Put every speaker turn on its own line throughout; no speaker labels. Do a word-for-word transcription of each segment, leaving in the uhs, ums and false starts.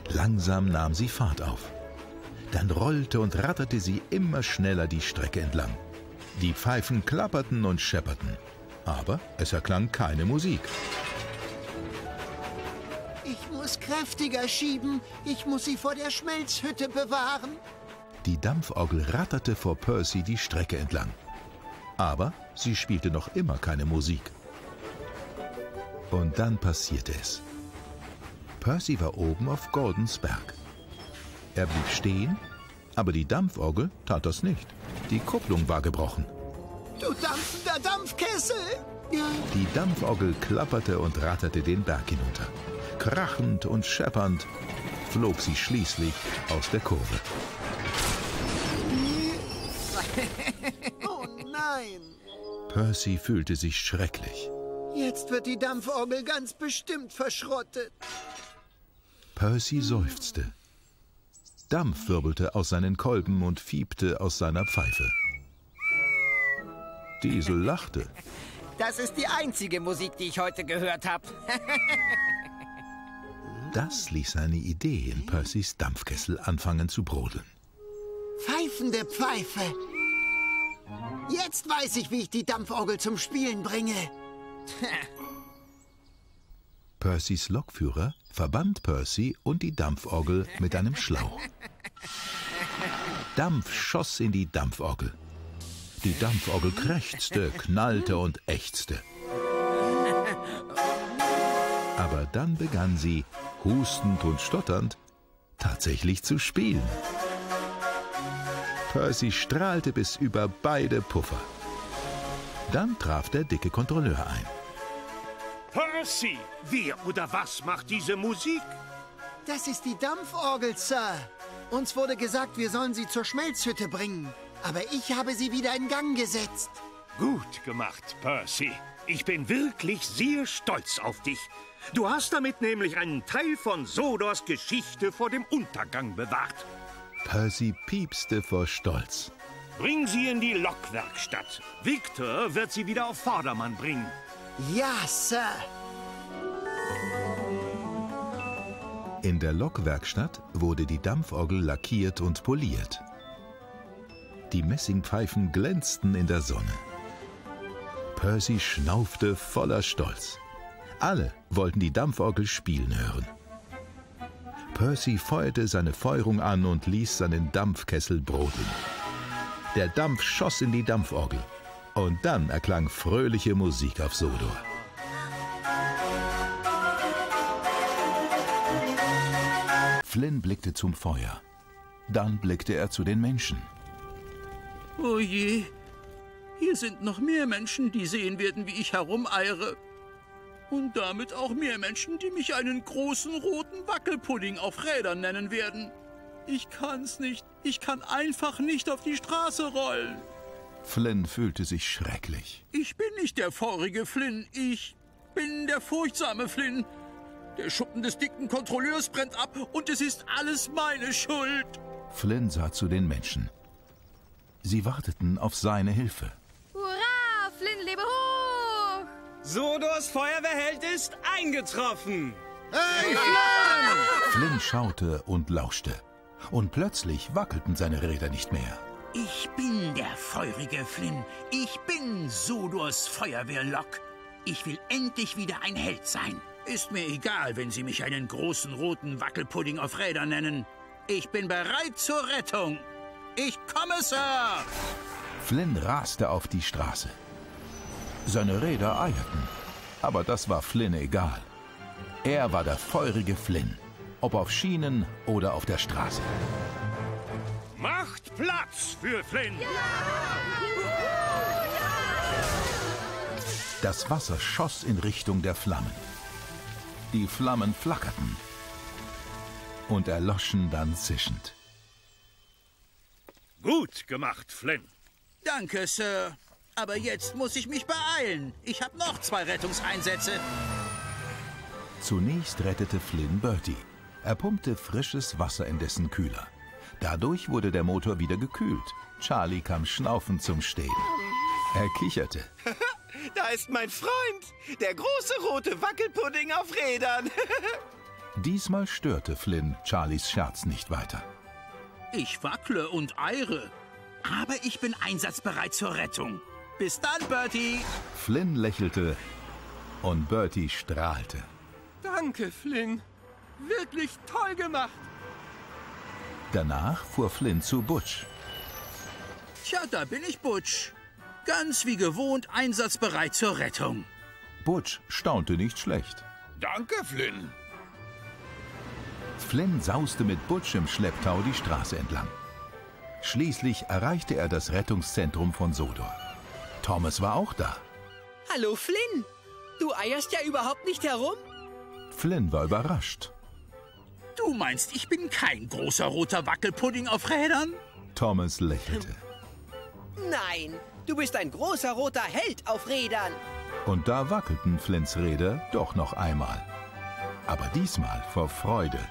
Langsam nahm sie Fahrt auf. Dann rollte und ratterte sie immer schneller die Strecke entlang. Die Pfeifen klapperten und schepperten, aber es erklang keine Musik.
Ich muss kräftiger schieben. Ich muss sie vor der Schmelzhütte bewahren.
Die Dampforgel ratterte vor Percy die Strecke entlang. Aber sie spielte noch immer keine Musik. Und dann passierte es. Percy war oben auf Gordons Berg. Er blieb stehen, aber die Dampforgel tat das nicht. Die Kupplung war gebrochen.
Du dampfender Dampfkessel!
Die Dampforgel klapperte und ratterte den Berg hinunter. Krachend und scheppernd flog sie schließlich aus der Kurve.
Oh nein!
Percy fühlte sich schrecklich.
Jetzt wird die Dampforgel ganz bestimmt verschrottet.
Percy seufzte. Dampf wirbelte aus seinen Kolben und fiebte aus seiner Pfeife. Diesel lachte.
Das ist die einzige Musik, die ich heute gehört habe.
Das ließ eine Idee in Percys Dampfkessel anfangen zu brodeln.
Pfeifende Pfeife. Jetzt weiß ich, wie ich die Dampforgel zum Spielen bringe.
Percys Lokführer verband Percy und die Dampforgel mit einem Schlauch. Dampf schoss in die Dampforgel. Die Dampforgel krächzte, knallte und ächzte. Aber dann begann sie, hustend und stotternd, tatsächlich zu spielen. Percy strahlte bis über beide Puffer. Dann traf der dicke Kontrolleur ein.
Percy, wer oder was macht diese Musik?
Das ist die Dampforgel, Sir. Uns wurde gesagt, wir sollen sie zur Schmelzhütte bringen. Aber ich habe sie wieder in Gang gesetzt.
Gut gemacht, Percy. Ich bin wirklich sehr stolz auf dich. Du hast damit nämlich einen Teil von Sodors Geschichte vor dem Untergang bewahrt.
Percy piepste vor Stolz.
Bring sie in die Lokwerkstatt. Victor wird sie wieder auf Vordermann bringen.
Ja, Sir.
In der Lokwerkstatt wurde die Dampforgel lackiert und poliert. Die Messingpfeifen glänzten in der Sonne. Percy schnaufte voller Stolz. Alle wollten die Dampforgel spielen hören. Percy feuerte seine Feuerung an und ließ seinen Dampfkessel brodeln. Der Dampf schoss in die Dampforgel. Und dann erklang fröhliche Musik auf Sodor. Flynn blickte zum Feuer. Dann blickte er zu den Menschen.
Oh je, hier sind noch mehr Menschen, die sehen werden, wie ich herumeiere. Und damit auch mehr Menschen, die mich einen großen roten Wackelpudding auf Rädern nennen werden. Ich kann's nicht. Ich kann einfach nicht auf die Straße rollen.
Flynn fühlte sich schrecklich.
Ich bin nicht der feurige Flynn. Ich bin der furchtsame Flynn. Der Schuppen des dicken Kontrolleurs brennt ab und es ist alles meine Schuld.
Flynn sah zu den Menschen. Sie warteten auf seine Hilfe.
Hurra! Flynn, lebe hoch!
Sodors Feuerwehrheld ist eingetroffen.
Hey, Flynn!
Flynn schaute und lauschte. Und plötzlich wackelten seine Räder nicht mehr.
Ich bin der feurige Flynn. Ich bin Sodors Feuerwehrlok. Ich will endlich wieder ein Held sein. Ist mir egal, wenn Sie mich einen großen roten Wackelpudding auf Rädern nennen. Ich bin bereit zur Rettung. Ich komme, Sir!
Flynn raste auf die Straße. Seine Räder eierten. Aber das war Flynn egal. Er war der feurige Flynn. Ob auf Schienen oder auf der Straße.
Macht Platz für Flynn!
Das Wasser schoss in Richtung der Flammen. Die Flammen flackerten und erloschen dann zischend.
Gut gemacht, Flynn.
Danke, Sir. Aber jetzt muss ich mich beeilen. Ich habe noch zwei Rettungseinsätze.
Zunächst rettete Flynn Bertie. Er pumpte frisches Wasser in dessen Kühler. Dadurch wurde der Motor wieder gekühlt. Charlie kam schnaufend zum Stehen. Er kicherte.
Da ist mein Freund, der große rote Wackelpudding auf Rädern.
Diesmal störte Flynn Charlies Scherz nicht weiter.
Ich wackle und eiere, aber ich bin einsatzbereit zur Rettung. Bis dann, Bertie.
Flynn lächelte und Bertie strahlte.
Danke, Flynn. Wirklich toll gemacht.
Danach fuhr Flynn zu Butch.
Tja, da bin ich, Butch. Ganz wie gewohnt einsatzbereit zur Rettung.
Butch staunte nicht schlecht.
Danke, Flynn.
Flynn sauste mit Butch im Schlepptau die Straße entlang. Schließlich erreichte er das Rettungszentrum von Sodor. Thomas war auch da.
Hallo, Flynn. Du eierst ja überhaupt nicht herum.
Flynn war überrascht.
Du meinst, ich bin kein großer roter Wackelpudding auf Rädern?
Thomas lächelte.
Nein, du bist ein großer roter Held auf Rädern.
Und da wackelten Flynns Räder doch noch einmal. Aber diesmal vor Freude.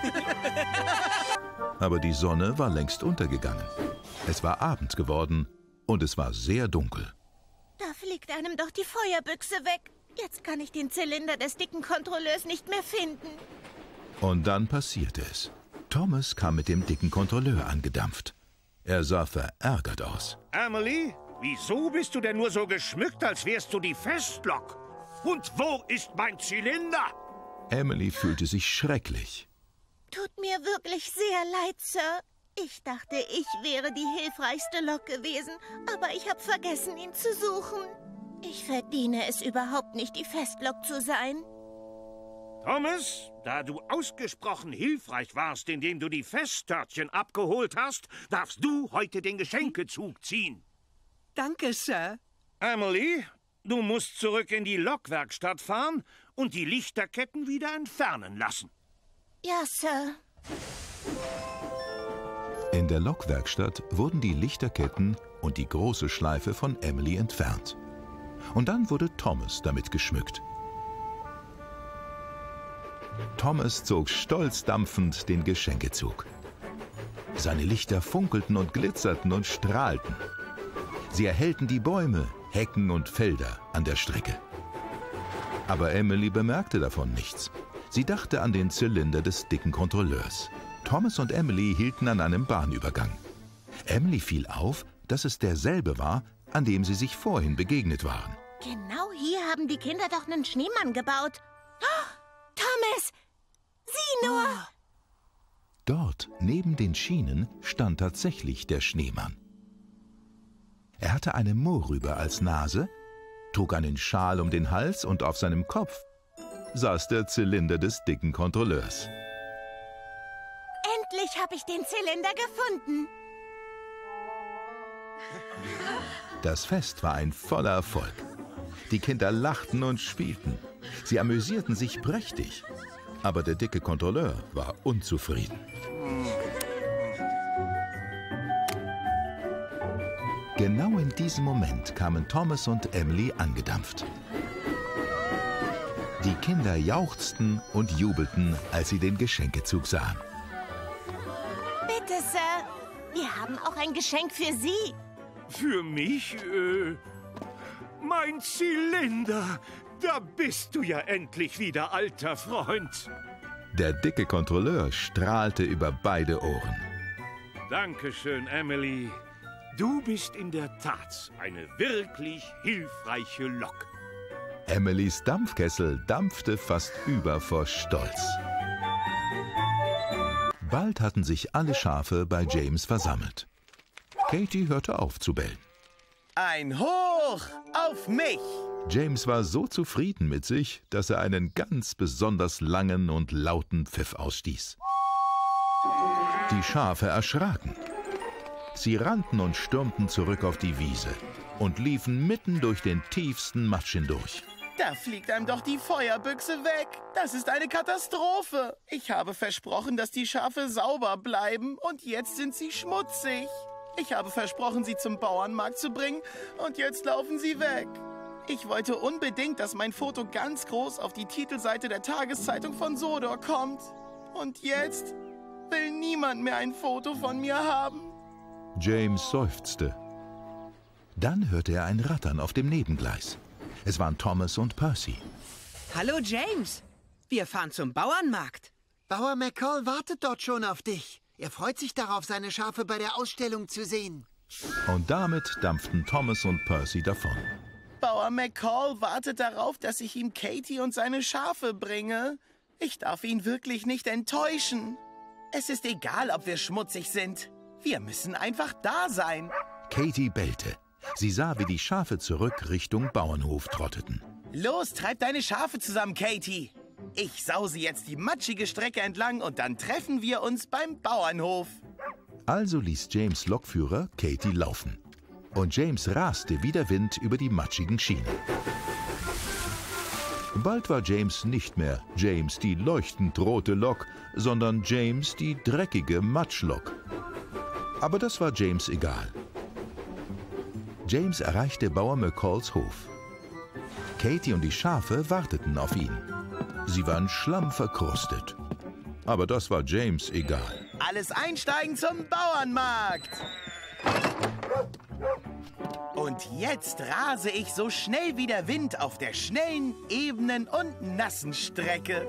Aber die Sonne war längst untergegangen. Es war Abend geworden und es war sehr dunkel.
Da fliegt einem doch die Feuerbüchse weg. Jetzt kann ich den Zylinder des dicken Kontrolleurs nicht mehr finden.
Und dann passierte es. Thomas kam mit dem dicken Kontrolleur angedampft. Er sah verärgert aus.
Amelie, wieso bist du denn nur so geschmückt, als wärst du die Festlok? Und wo ist mein Zylinder?
Emily fühlte sich schrecklich.
Tut mir wirklich sehr leid, Sir. Ich dachte, ich wäre die hilfreichste Lok gewesen, aber ich habe vergessen, ihn zu suchen. Ich verdiene es überhaupt nicht, die Festlok zu sein.
Thomas, da du ausgesprochen hilfreich warst, indem du die Festtörtchen abgeholt hast, darfst du heute den Geschenkezug ziehen.
Danke, Sir.
Amelie, du musst zurück in die Lokwerkstatt fahren und die Lichterketten wieder entfernen lassen.
Ja, Sir.
In der Lokwerkstatt wurden die Lichterketten und die große Schleife von Emily entfernt. Und dann wurde Thomas damit geschmückt. Thomas zog stolz dampfend den Geschenkezug. Seine Lichter funkelten und glitzerten und strahlten. Sie erhellten die Bäume, Hecken und Felder an der Strecke. Aber Emily bemerkte davon nichts. Sie dachte an den Zylinder des dicken Kontrolleurs. Thomas und Emily hielten an einem Bahnübergang. Emily fiel auf, dass es derselbe war, an dem sie sich vorhin begegnet waren.
Genau hier haben die Kinder doch einen Schneemann gebaut. Oh, Thomas, sieh nur!
Dort, neben den Schienen, stand tatsächlich der Schneemann. Er hatte eine Mohrrübe als Nase, trug einen Schal um den Hals und auf seinem Kopf saß der Zylinder des dicken Kontrolleurs.
Endlich habe ich den Zylinder gefunden.
Das Fest war ein voller Erfolg. Die Kinder lachten und spielten. Sie amüsierten sich prächtig. Aber der dicke Kontrolleur war unzufrieden. Genau in diesem Moment kamen Thomas und Emily angedampft. Die Kinder jauchzten und jubelten, als sie den Geschenkezug sahen.
Bitte, Sir. Wir haben auch ein Geschenk für Sie.
Für mich? Äh, mein Zylinder. Da bist du ja endlich wieder, alter Freund.
Der dicke Kontrolleur strahlte über beide Ohren.
Dankeschön, Emily. Du bist in der Tat eine wirklich hilfreiche Lok.
Emilys Dampfkessel dampfte fast über vor Stolz. Bald hatten sich alle Schafe bei James versammelt. Katie hörte auf zu bellen.
Ein Hoch auf mich!
James war so zufrieden mit sich, dass er einen ganz besonders langen und lauten Pfiff ausstieß. Die Schafe erschraken. Sie rannten und stürmten zurück auf die Wiese und liefen mitten durch den tiefsten Matsch hindurch.
Da fliegt einem doch die Feuerbüchse weg. Das ist eine Katastrophe. Ich habe versprochen, dass die Schafe sauber bleiben und jetzt sind sie schmutzig. Ich habe versprochen, sie zum Bauernmarkt zu bringen und jetzt laufen sie weg. Ich wollte unbedingt, dass mein Foto ganz groß auf die Titelseite der Tageszeitung von Sodor kommt. Und jetzt will niemand mehr ein Foto von mir haben.
James seufzte. Dann hörte er ein Rattern auf dem Nebengleis. Es waren Thomas und Percy.
Hallo, James. Wir fahren zum Bauernmarkt.
Bauer McCall wartet dort schon auf dich. Er freut sich darauf, seine Schafe bei der Ausstellung zu sehen.
Und damit dampften Thomas und Percy davon.
Bauer McCall wartet darauf, dass ich ihm Katie und seine Schafe bringe. Ich darf ihn wirklich nicht enttäuschen. Es ist egal, ob wir schmutzig sind. Wir müssen einfach da sein.
Katie bellte. Sie sah, wie die Schafe zurück Richtung Bauernhof trotteten.
Los, treib deine Schafe zusammen, Katie. Ich sause jetzt die matschige Strecke entlang und dann treffen wir uns beim Bauernhof.
Also ließ James Lokführer Katie laufen. Und James raste wie der Wind über die matschigen Schienen. Bald war James nicht mehr James die leuchtend rote Lok, sondern James die dreckige Matschlok. Aber das war James egal. James erreichte Bauer McCalls Hof. Katie und die Schafe warteten auf ihn. Sie waren schlammverkrustet. Aber das war James egal.
Alles einsteigen zum Bauernmarkt! Und jetzt rase ich so schnell wie der Wind auf der schnellen, ebenen und nassen Strecke.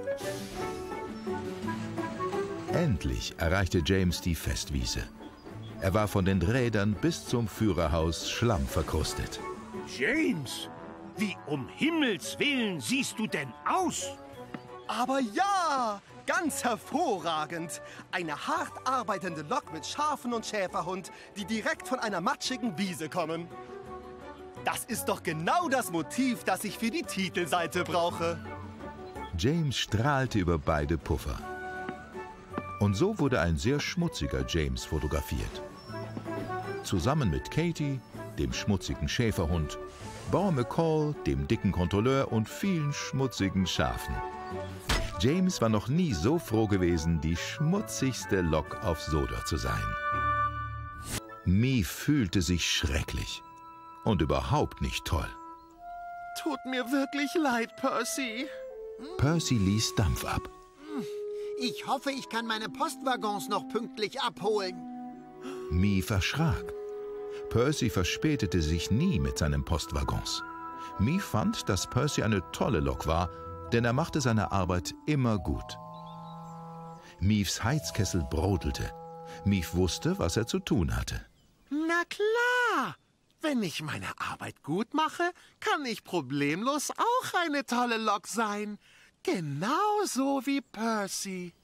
Endlich erreichte James die Festwiese. Er war von den Rädern bis zum Führerhaus schlammverkrustet.
James, wie um Himmels Willen siehst du denn aus?
Aber ja, ganz hervorragend. Eine hart arbeitende Lok mit Schafen und Schäferhund, die direkt von einer matschigen Wiese kommen. Das ist doch genau das Motiv, das ich für die Titelseite brauche.
James strahlte über beide Puffer. Und so wurde ein sehr schmutziger James fotografiert. Zusammen mit Katie, dem schmutzigen Schäferhund, Bauer McCall, dem dicken Kontrolleur und vielen schmutzigen Schafen. James war noch nie so froh gewesen, die schmutzigste Lok auf Sodor zu sein. Mief fühlte sich schrecklich und überhaupt nicht toll.
Tut mir wirklich leid, Percy.
Percy ließ Dampf ab.
Ich hoffe, ich kann meine Postwaggons noch pünktlich abholen.
Mief erschrak. Percy verspätete sich nie mit seinen Postwaggons. Mief fand, dass Percy eine tolle Lok war, denn er machte seine Arbeit immer gut. Miefs Heizkessel brodelte. Mief wusste, was er zu tun hatte.
Na klar! Wenn ich meine Arbeit gut mache, kann ich problemlos auch eine tolle Lok sein. Genauso wie Percy.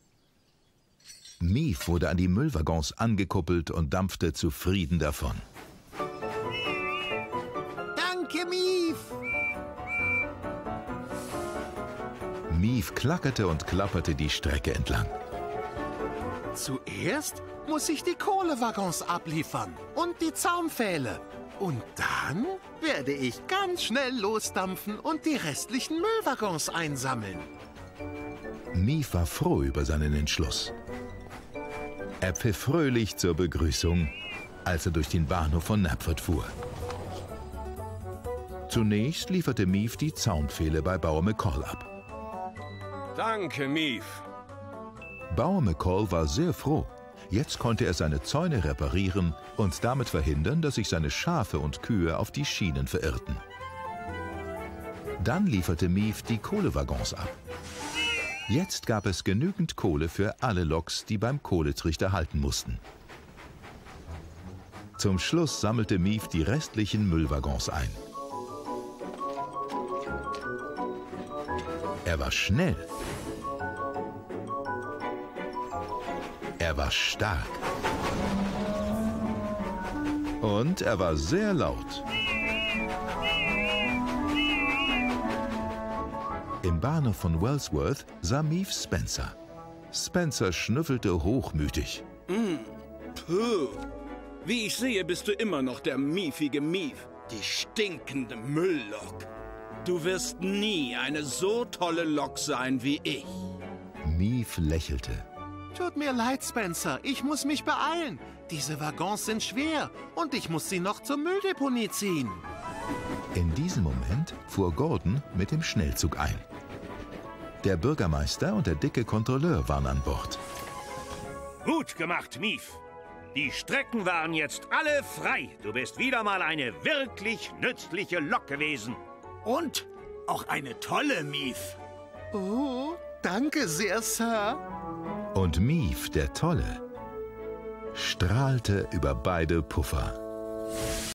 Mief wurde an die Müllwaggons angekuppelt und dampfte zufrieden davon.
Danke, Mief!
Mief klackerte und klapperte die Strecke entlang.
Zuerst muss ich die Kohlewaggons abliefern und die Zaunpfähle. Und dann werde ich ganz schnell losdampfen und die restlichen Müllwaggons einsammeln.
Mief war froh über seinen Entschluss. Er pfiff fröhlich zur Begrüßung, als er durch den Bahnhof von Knapford fuhr. Zunächst lieferte Mief die Zaunpfähle bei Bauer McCall ab.
Danke, Mief.
Bauer McCall war sehr froh. Jetzt konnte er seine Zäune reparieren und damit verhindern, dass sich seine Schafe und Kühe auf die Schienen verirrten. Dann lieferte Mief die Kohlewaggons ab. Jetzt gab es genügend Kohle für alle Loks, die beim Kohletrichter halten mussten. Zum Schluss sammelte Mief die restlichen Müllwaggons ein. Er war schnell. Er war stark. Und er war sehr laut. Im Bahnhof von Wellsworth sah Mief Spencer. Spencer schnüffelte hochmütig.
Mm, puh. Wie ich sehe, bist du immer noch der miefige Mief, die stinkende Mülllok. Du wirst nie eine so tolle Lok sein wie ich.
Mief lächelte.
Tut mir leid, Spencer. Ich muss mich beeilen. Diese Waggons sind schwer und ich muss sie noch zur Mülldeponie ziehen.
In diesem Moment fuhr Gordon mit dem Schnellzug ein. Der Bürgermeister und der dicke Kontrolleur waren an Bord.
Gut gemacht, Mief. Die Strecken waren jetzt alle frei. Du bist wieder mal eine wirklich nützliche Lok gewesen.
Und auch eine tolle, Mief.
Oh, Danke sehr, Sir.
Und Mief, der Tolle, strahlte über beide Puffer.